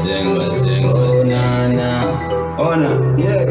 Oh na na, ona, yeah.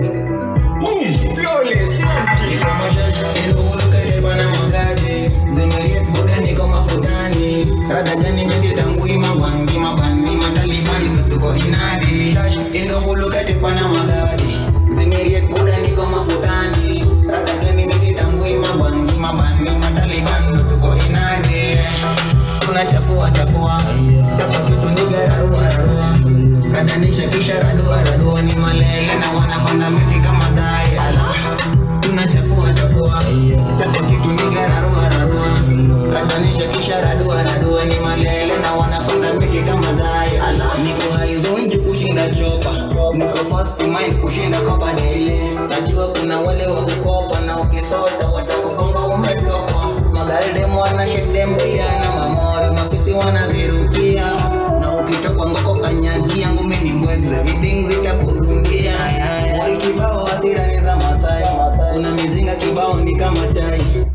Kama shasha ilo kare bana magadi, zimeriet budani kama futani. Rada gani mimi tangui mabandi mataliban tuko inadi. Shasha ilo kare bana magadi, zimeriet budani kama futani. Rada gani mimi tangui mabandi mataliban tuko inadi. Tunachafua chapa kitu nigararua radanisha kisha radua ni malele na wanapanda miti kama dai. Ala tunachafua chapa kitu nigararua radanisha kisha radua ni malele na wanapanda miti kama dai. Ala niko haizonji kushinda chopa, niko fast mind kushinda kopa daily. Najua kuna wale wa kukopa na ukisota watakubonga umetoka. Magalde mwana shedem pia na mamori mafisi wanazirukia. Na ukitoka ngoko kanyagia ngumi ni mbwegze viding zitakudungia. Mwari kibao hasira ni za Masai, una mizinga kibao ni kama chai.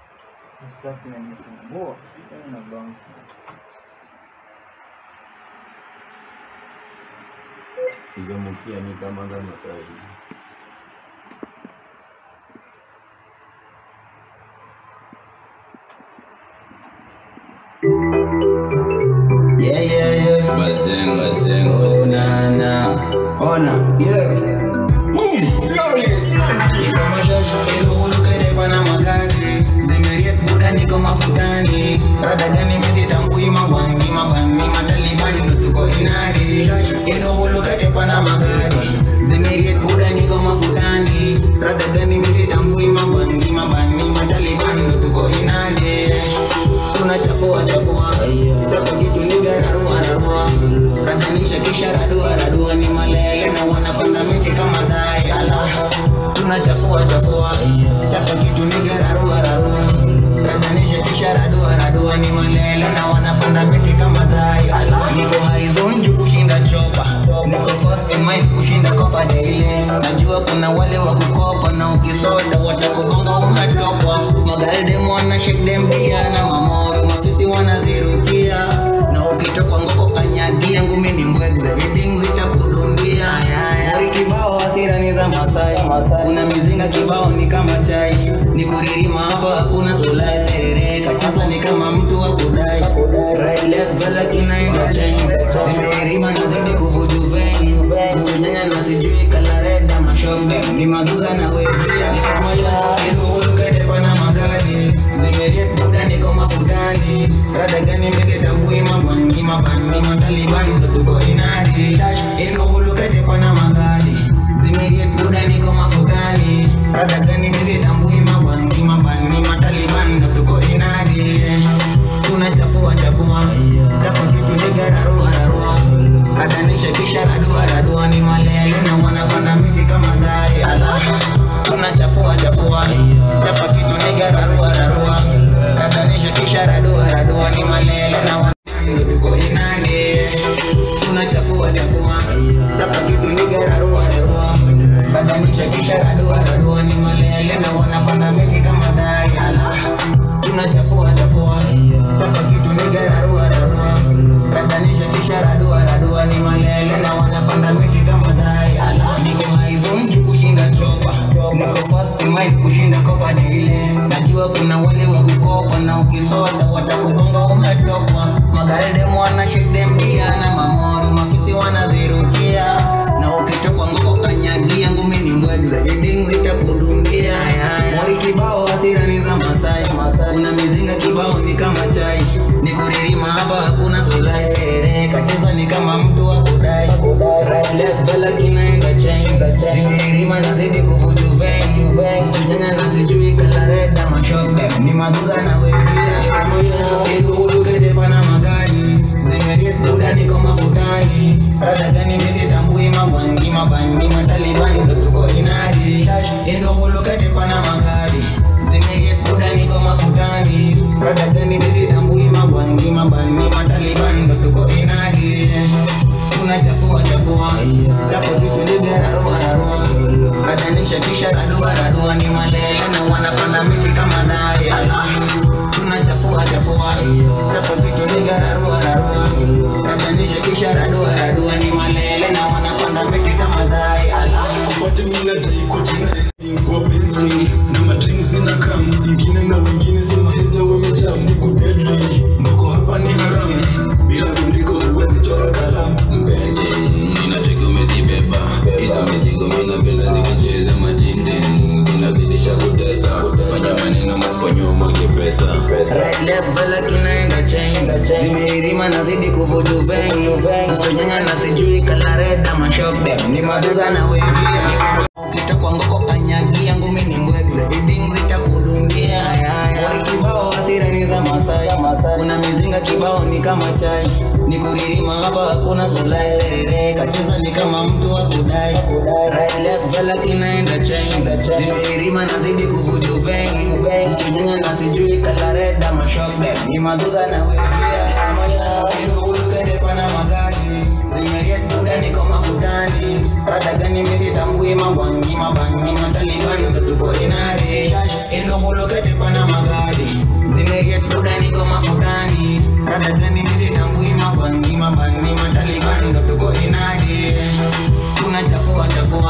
Kizomukia ni kama Masai. Yeah. Bazeng. Oh na na, ona, yeah. Kama shasha ilo kare bana magadi, zimeriet budani kama futani. Rada gani mimi tangui mabandi mataliban tuko inadi. Shasha ilo kare bana magadi, zimeriet budani kama futani. Rada gani mimi tangui mabandi mataliban tuko inadi. Tunachafua chapa kitu nigararua radanisha kisha radua ni malele na wanapanda miti kama dai. Ala tunachafua chapa kitu nigararua radanisha kisha radua ni malele na wanapanda miti kama dai. Ala niko haizonji kushinda chopa, niko fast mind kushinda kopa daily. Najua kuna wale wa kukopa na ukisota watakubonga umetoka. Magalde mwana shedem pia na mamori mafisi wanazirukia. Na ukitoka ngoko kanyagia ngumi ni mbwegze viding zitakudungia. Mwari kibao hasira ni za Masai, una mizinga kibao ni kama chai. Nikuririma hapa hakuna sulai serereka, chasa ni kama mtu wa kudai. Right left vela kinaenda chain, nimeirima nazidi kuvuju vein. Mchonyanya na sijui kalareda mashokde, ni maduza na wevia. Ni kama ilo kare bana magadi, zimeriet budani kama futani. Rada gani mimi tangui mabandi mataliban tuko inadi. Dash ilo kare bana magadi, zimeriet budani kama futani. Rada gani mimi tangui mabandi mataliban tuko inadi. Tunachafua chapa kitu nigararua radanisha kisha radua ni malele na wanapanda miti kama dai. Ala tunachafua chapa kitu nigararua radanisha kisha radua ni malele na wanapanda tuko inadi. Tunachafua chapa kitu nigararua radanisha kisha radua ni malele na wanapanda miti kama dai. Ala tunachafua chapa kitu nigararua radanisha kisha radua ni malele na wanapanda miti kama dai. Ala niko haizonji kushinda chopa, niko fast mind kushinda kopa daily. Najua kuna wale wa kukopa na ukisota watakubonga umetoka. Magalde mwana shedem pia na mamori mafisi wanazirukia. Na ukitoka ngoko kanyagia ngumi ni mbwegze viding zitakudungia. Mwari kibao hasira ni za Masai, una mizinga kibao ni kama chai. Nikuririma hapa hakuna sulai serereka, cheza ni kama mtu wa kudai. Right left vela kinaenda chain, nimeirima nazidi kuvuju vein. Mchonyanya na sijui kalareda mashokde, ni maduza na wevia. Ilo kare bana magadi, zimeriet budani kama futani. Rada gani mimi tangui mabandi mataliban tuko inadi. Shash ilo kare bana magadi, zimeriet budani kama futani. Rada gani mimi tangui mabandi mataliban tuko inadi. Tunachafua chapa kitu nigararua radanisha kisha radua ni malele na wanapanda miti kama dai. Ala level kinaenda chain. Zimeirima nazidi kuvudu venyu. Mchonyanya na sijui kala red ama shock them. Ni maduza na wevia. Ukita kwa ngoko kanyagia ngumi ni mbwegze. Bidding zitakudungia. Kibao hasira ni za Masai. Kuna mizinga kibao ni kama chai. Ni kuririma hapa hakuna sulai. Kacheza ni kama mtu wa kudai. Right left vela kinaenda chain. Zimeirima nazidi kuvudu venyu. Mchonyanya na sijui kala red ama shock them. Ni maduza na wevia. Ulukede pana magadi. Zimeriet buda niko mafutani. Rada gani misi tambui mabangi mataliban ndo tuko inari. Endo ulukede pana magadi. Zimeriet buda niko mafutani. Rada gani misi tambui mabangi mataliban ndo tuko inari. Tunachafua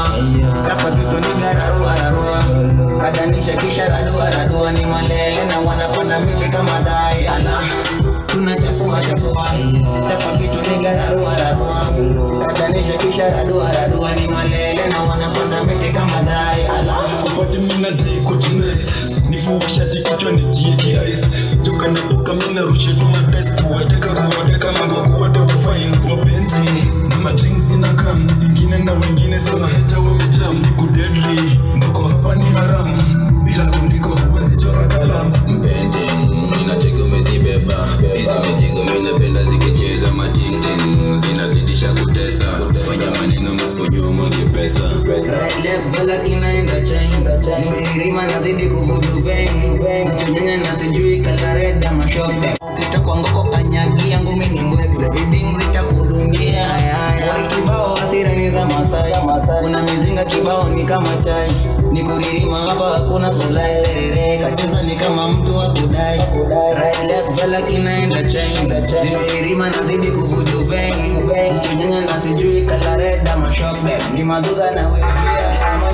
Rapa vitu ni gararua. Radanisha kisha radua ni malele na wanapanda miti kama dai ala. Tunachafua Chapa kitu ni gararua. Radanisha kisha radua ni malele na wanapanda miti kama dai ala. Upati mina dai kujines nifuwasha tikichwa ni GKIs. Joka na boka mina rushe tumatest. Kuwateka mangoku wate wafain. Wapenzi na madrinks inakam. Ingine na wengine sama heta wamejam. Niku deadly mbako hapa ni haram. Bila kundiko huwezi chora kalam. Mpenzi ninacheka umezibeba. Hizi mizigo minapenda zikicheza matintin. Zinazidisha kutesa. Fanya maneno msipojua mwage pesa. Right left vela kinaenda chain. Nimeirima nazidi kuvudu venyu. Mchonyanya na sijui kala red ama shock them. Ukita kwa ngoko kanyagia ngumi ni mbwegze. Bidding zitakudungia. Kibao hasira ni za Masai. Kuna mizinga kibao ni kama chai. Ni kuririma hapa hakuna sulai. Kacheza ni kama mtu wa kudai. Right left vela kinaenda chain. Nimeirima nazidi kuvudu venyu. Mchonyanya na sijui kala red ama shock them. Ni maduza na wevia.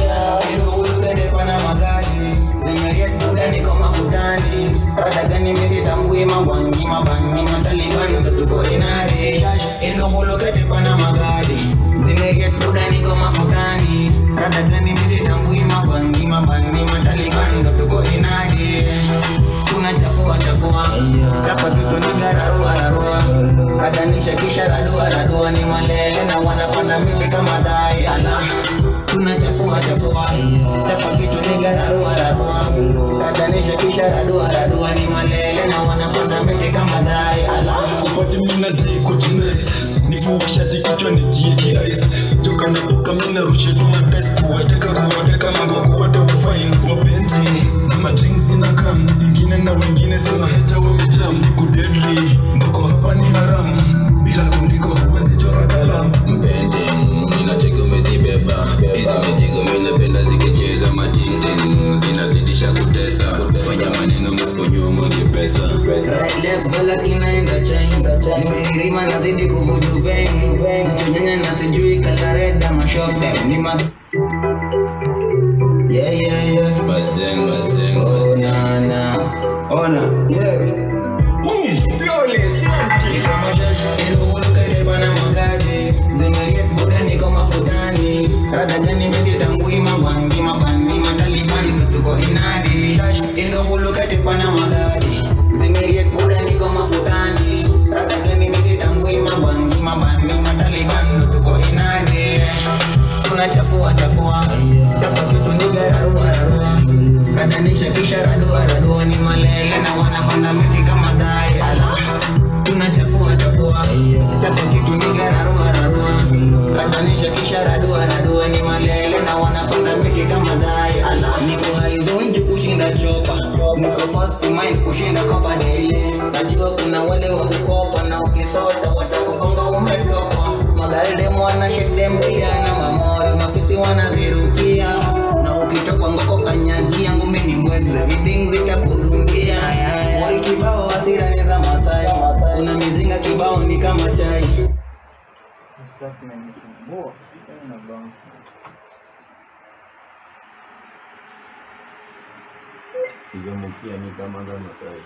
Ulukede pana magadi. Zimeriet buda niko mafutani. Rada gani misi tambui mabangi mataliban ndo tuko inari. Endo ulukede pana magadi. Zimeriet buda niko mafutani. Rada gani misi tambui mabangi mataliban ndo tuko inari. Tunachafua Rapa vitu ni gararua. Radanisha kisha radua ni malele na wanapanda miti kama dai ala. Tunachafua Chapa vitu ni gararua. Radanisha kisha radua ni malele na wanapanda miti kama dai ala. Upati mina dai kujines nifuwasha tikichwa ni GKIs. Joka na boka mina rushe tumatest. Kuwateka mangoku wate wafain. Wapenzi na madrinks inakam. Ingine na wengine sama heta wamejam. Niku deadly mbako hapa ni haram. Bila kundiko huwezi chora kalam. Mpenzi ninacheka umezibeba. Hizi mizigo minapenda zikicheza matintin. Zinazidisha kutesa. Fanya maneno msipojua mwage pesa. Right left vela kinaenda chain. Nimeirima nazidi kuvudu venyu. Mchonyanya na sijui kala red ama shock them. Ni ma yeah. Bazeng. Ona ulukede pana magadi. Zimeriet buda niko mafutani. Rada gani misi tambui mabangi mataliban ndo tuko inari. Endo ulukede pana magadi. Zimeriet buda niko mafutani. Rada gani misi tambui mabangi mataliban ndo tuko inari. Tunachafua Chapa kitu ni gararua. Radanisha kisha radua ni malele na wanapanda miti kama dai ala. Tunachafua Chapa kitu ni gararua. Radanisha kisha radua ni malele na wanapanda miti kama dai ala. Niko haizonji kushinda chopa. Niko fast mind kushinda kopa daily. Najua kuna wale wa kukopa na ukisota watakubonga umetopa. Magalde mwana shedem pia na mamori. Mafisi wanazirukia. Na ukitoka ngoko kanyagia ngumi ni mbwegze. Bidding zitakudungia. Kibao hasira ni za Masai. Kuna mizinga kibao ni kama chai. Kizomukia ni kama za Masai.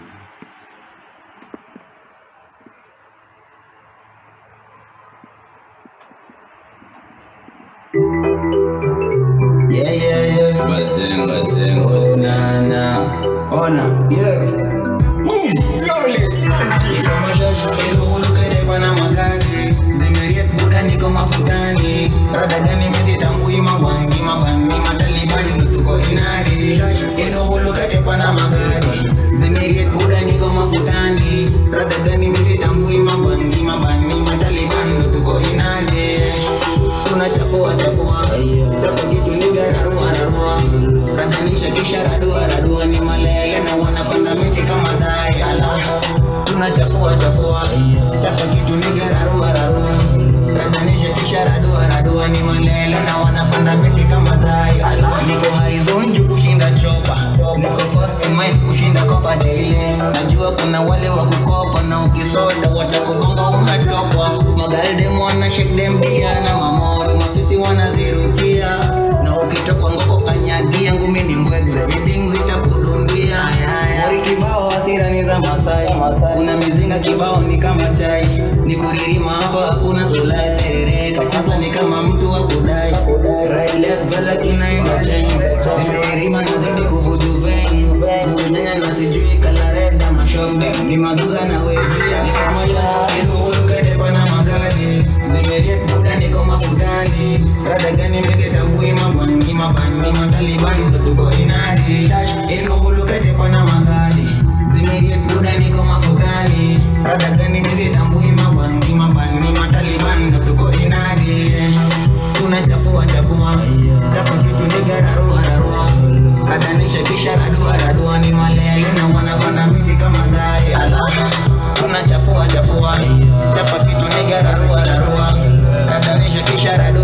Yeah. Bazeng. Ona yeah. Kama shashi ilo ulukere pana magari zimeriet buda niko mafutani rada gani misi tambui mabwangi mabani matalibani ndo tuko inari ilo ulukere pana magari zimeriet buda niko mafutani rada gani misi tambui mabwangi mabani matalibani ndo tuko inari tunachafua chafua Dapa kitu niga rarua radanisha kisha radua ni malele na wanapanda miti kama dai ala tunachafua Dapa kitu niga rarua radanisha kisha radua ni malele na wanapanda miti kama dai ala niko haizonju kushinda chopa niko first in mind kushinda kopa daily najua kuna wale wa kukopa na ukisoda watakubonga umetopwa magalde mwana shake them pia na mamoro mafisi wanazirukia na ukitoka ngoko kanyagia ngumi ni mbwegze reading zitakudundia mori kibao hasira ni za Masai kuna mizinga kibao ni kama chai ni kuririma hapa hakuna sulai serereka sasa ni kama mtu wa kudai right left vela kinaenda chain nimeirima nazidi kuvuju vein mkunyanya na sijui kalareda mashokde ni maduza na wevia ni kama shashi ulukete pana magari zimeriet buda niko mafutani rada gani misi tambui mabani matalibani ndo tuko inari ilo ulukete pana magari zimeriet buda niko mafutani rada gani misi tambui mabani matalibani ndo tuko inari tunachafua Dapa kitu niga rarua radanisha kisha radua ni malele na wanapanda miti kama dai ala tunachafua Dapa kitu niga rarua radanisha kisha radua